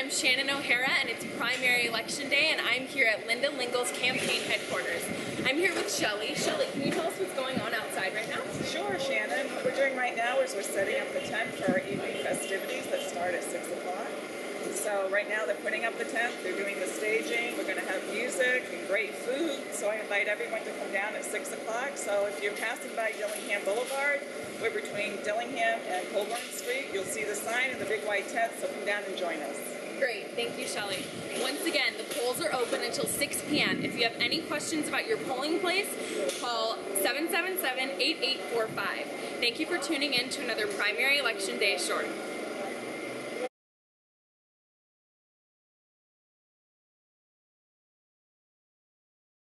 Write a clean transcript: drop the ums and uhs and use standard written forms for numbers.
I'm Shannon O'Hara, and it's primary election day, and I'm here at Linda Lingle's campaign headquarters. I'm here with Shelly. Shelly, can you tell us what's going on outside right now? Sure, Shannon. What we're doing right now is we're setting up the tent for our evening festivities that start at 6 o'clock. So right now they're putting up the tent, they're doing the staging, we're going to have music and great food. So I invite everyone to come down at 6 o'clock. So if you're passing by Dillingham Boulevard, we're between Dillingham and Colburn Street. You'll see the sign and the big white tent, so come down and join us. Great, thank you, Shelly. Once again, the polls are open until 6 p.m. If you have any questions about your polling place, call 777-8845. Thank you for tuning in to another primary election day short.